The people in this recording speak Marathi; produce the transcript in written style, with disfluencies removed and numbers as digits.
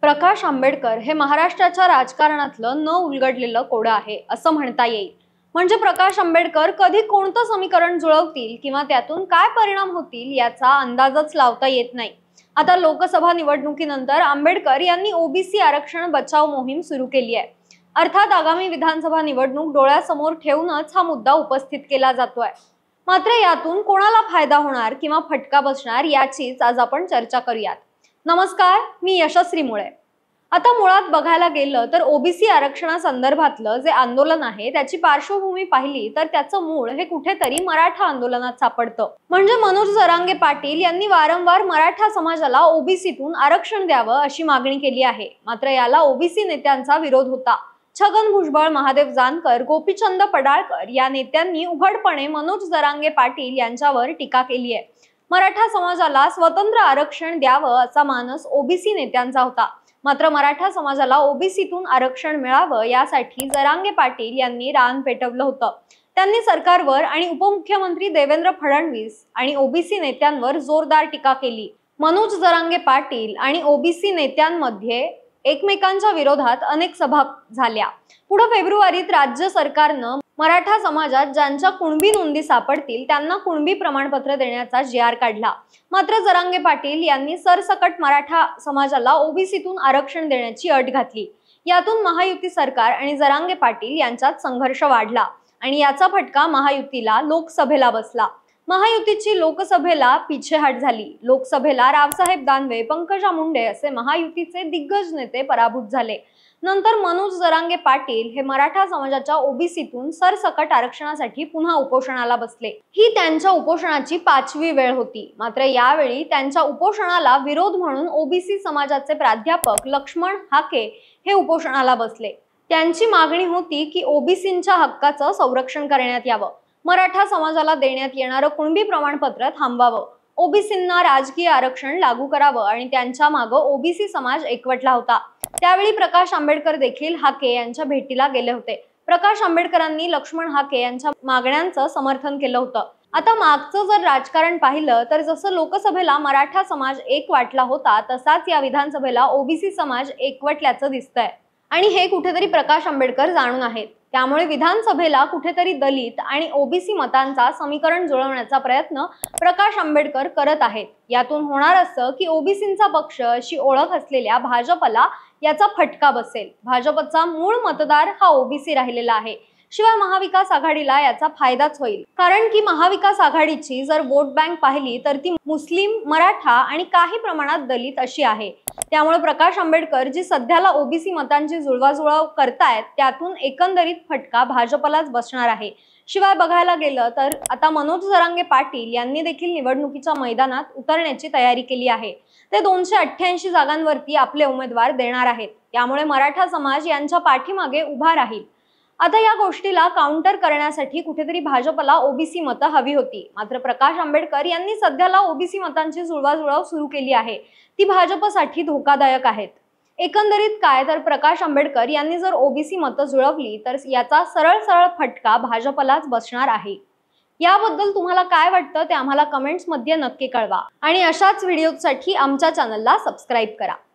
प्रकाश आंबेडकर हे महाराष्ट्राच्या राजकारणातलं न उलगडलेलं कोडं आहे असं म्हणता येईल। म्हणजे प्रकाश आंबेडकर कधी कोणतं समीकरण जुळवतील किंवा त्यातून काय परिणाम होतील याचा अंदाजच लावता येत नाही। आता लोकसभा निवडणुकीनंतर आंबेडकर यांनी ओबीसी आरक्षण बचाव मोहीम सुरू केली आहे। अर्थात आगामी विधानसभा निवडणूक डोळ्यासमोर ठेवूनच हा मुद्दा उपस्थित केला जातोय। मात्र यातून कोणाला फायदा होणार किंवा फटका बसणार याचीच आज आपण चर्चा करूयात। नमस्कार, मी यशस्वी मुळे। आता मुळात बघायला गेलं तर ओबीसी आरक्षणासंदर्भातलं जे आंदोलन आहे त्याची पार्श्वभूमी पाहिली तर त्याचं मूळ हे कुठेतरी मराठा आंदोलनात सापडतं। म्हणजे मनोज जरांगे पाटील यांनी वारंवार मराठा समाजाला ओबीसीतून आरक्षण द्यावं अशी मागणी केली आहे। मात्र याला ओबीसी नेत्यांचा विरोध होता। छगन भुजबळ, महादेव जानकर, गोपीचंद पडाळकर या नेत्यांनी उघडपणे मनोज जरांगे पाटील यांच्यावर टीका केली आहे। मराठा समाजाला स्वतंत्र आरक्षण द्यावं असा मानस ओबीसी नेत्यांचा होता। मात्र मराठा समाजाला ओबीसीतून आरक्षण मिळावं यासाठी जरांगे पाटील यांनी रान पेटवलं होतं। त्यांनी सरकारवर आणि उपमुख्यमंत्री देवेंद्र फडणवीस आणि ओबीसी नेत्यांवर जोरदार टीका केली। मनोज जरांगे पाटील आणि ओबीसी नेत्यांमध्ये एकमेकांच्या विरोधात अनेक सभा झाल्या। पुढे फेब्रुवारीत राज्य सरकारनं मराठा समाजात ज्यांच्या कुणबी नोंदी सापडतील त्यांना कुणबी प्रमाणपत्र देण्याचा जी.आर. काढला। मात्र जरांगे पाटील यांनी सरसकट मराठा समाजाला ओबीसीतून आरक्षण देण्याची अट घातली। यातून महायुती सरकार आणि जरांगे पाटील यांच्यात संघर्ष वाढला आणि याचा फटका महायुतीला लोकसभेला बसला। महायुतीची लोकसभेला पिछेहाट झाली। लोकसभेला रावसाहेब दानवे, पंकजा मुंडे असे महायुतीचे दिग्गज नेते पराभूत झाले। नंतर मनोज जरांगे पाटील हे मराठा समाजाच्या ओबीसीतून सरसकट आरक्षणासाठी पुन्हा उपोषणाला बसले। ही त्यांच्या उपोषणाची 5वी वेळ होती। मात्र यावेळी त्यांच्या उपोषणाला विरोध म्हणून ओबीसी समाजाचे प्राध्यापक लक्ष्मण हाके हे उपोषणाला बसले। त्यांची मागणी होती की ओबीसींच्या हक्काचं संरक्षण करण्यात यावं, मराठा समाजाला देण्यात येणारं कुणबी प्रमाणपत्र थांबवावं, ओबीसींना राजकीय आरक्षण लागू करावं आणि त्यांच्या मागे ओबीसी समाज एकवटला होता। त्यावेळी प्रकाश आंबेडकर देखील हाके यांच्या भेटीला गेले होते। प्रकाश आंबेडकरांनी लक्ष्मण हाके यांच्या मागण्यांचं समर्थन केलं होतं। आता मागचं जर राजकारण पाहिलं तर जसं लोकसभेला मराठा समाज एक वाटला होता तसाच या विधानसभेला ओबीसी समाज एकवटल्याचं दिसतंय आणि हे कुठेतरी प्रकाश आंबेडकर जाणून आहेत। त्यामुळे विधानसभेला कुठेतरी दलित आणि ओबीसी मतांचा समीकरण जुळवण्याचा प्रयत्न प्रकाश आंबेडकर करत आहेत। यातून होणार असं की ओबीसींचा पक्ष अशी ओळख असलेल्या भाजपला याचा फटका बसेल। भाजपचा मूळ मतदार हा ओबीसी राहिलेला आहे। शिवाय महाविकास आघाडीला याचा फायदाच होईल, कारण की महाविकास आघाडीची जर वोट बँक पाहिली तर ती मुस्लिम, मराठा आणि काही प्रमाणात दलित अशी आहे। त्यामुळे प्रकाश आंबेडकर जी सध्याला ओबीसी मतांची जुळवाजुळव करतायत त्यातून एकंदरीत फटका भाजपलाच बसणार आहे। शिवाय बघायला गेलं तर आता मनोज जरांगे पाटील यांनी देखील निवडणुकीच्या मैदानात उतरण्याची तयारी केली आहे। ते 288 जागांवरती आपले उमेदवार देणार आहेत। त्यामुळे मराठा समाज यांच्या पाठीमागे उभा राहील। आता या गोष्टीला काउंटर करण्यासाठी कुठेतरी भाजपला ओबीसी मतं हवी होती। मात्र प्रकाश आंबेडकर यांनी सध्याला ओबीसी मतांची जुळवाजुळव सुरू केली आहे, ती भाजपसाठी धोकादायक आहेत। एकंदरीत काय तर प्रकाश आंबेडकर यांनी जर ओबीसी मतं जुळवली तर याचा सरळ फटका भाजपलाच बसणार आहे। याबद्दल तुम्हाला काय वाटतं ते आम्हाला कमेंट्स मध्ये नक्की कळवा आणि अशाच व्हिडिओसाठी आमच्या चॅनलला सबस्क्राईब करा।